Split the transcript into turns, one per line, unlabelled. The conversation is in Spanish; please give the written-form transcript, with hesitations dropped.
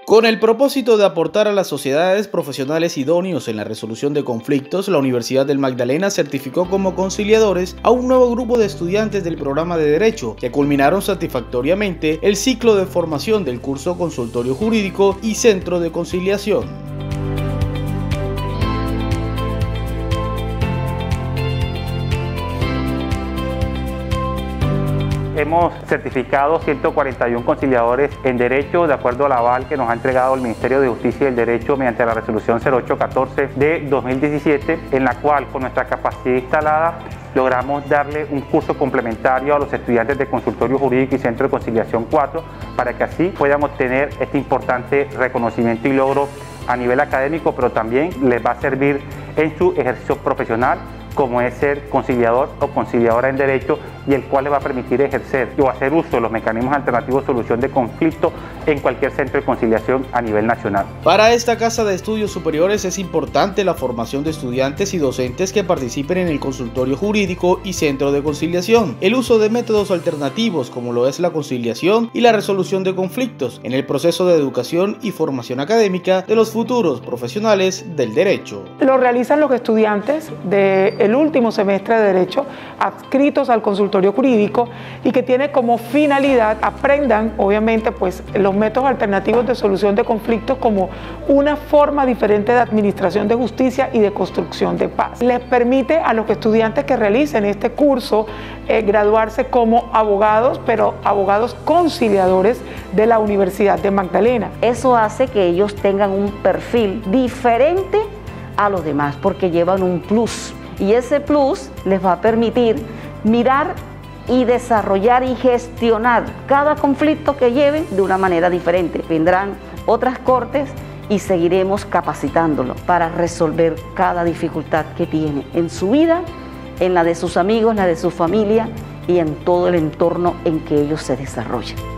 Con el propósito de aportar a las sociedades profesionales idóneos en la resolución de conflictos, la Universidad del Magdalena certificó como conciliadores a un nuevo grupo de estudiantes del programa de Derecho, que culminaron satisfactoriamente el ciclo de formación del curso Consultorio Jurídico y Centro de Conciliación.
Hemos certificado 141 conciliadores en Derecho, de acuerdo al aval que nos ha entregado el Ministerio de Justicia y el Derecho mediante la resolución 0814 de 2017, en la cual, con nuestra capacidad instalada, logramos darle un curso complementario a los estudiantes de Consultorio Jurídico y Centro de Conciliación 4, para que así puedan obtener este importante reconocimiento y logro a nivel académico, pero también les va a servir en su ejercicio profesional, como es ser conciliador o conciliadora en Derecho, y el cual le va a permitir ejercer o hacer uso de los mecanismos alternativos de solución de conflicto en cualquier centro de conciliación a nivel nacional.
Para esta Casa de Estudios Superiores es importante la formación de estudiantes y docentes que participen en el consultorio jurídico y centro de conciliación, el uso de métodos alternativos como lo es la conciliación y la resolución de conflictos en el proceso de educación y formación académica de los futuros profesionales del derecho.
Lo realizan los estudiantes del último semestre de Derecho adscritos al consultorio jurídico y que tiene como finalidad aprendan obviamente pues los métodos alternativos de solución de conflictos como una forma diferente de administración de justicia y de construcción de paz. Les permite a los estudiantes que realicen este curso graduarse como abogados, pero abogados conciliadores de la Universidad de Magdalena.
Eso hace que ellos tengan un perfil diferente a los demás porque llevan un plus, y ese plus les va a permitir mirar y desarrollar y gestionar cada conflicto que lleven de una manera diferente. Vendrán otras cortes y seguiremos capacitándolo para resolver cada dificultad que tiene en su vida, en la de sus amigos, en la de su familia y en todo el entorno en que ellos se desarrollan.